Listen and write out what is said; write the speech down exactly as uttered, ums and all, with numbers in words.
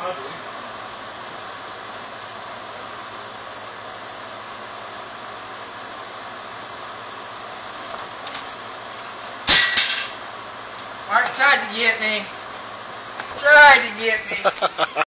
I believe it. Mark tried to get me. Tried to get me.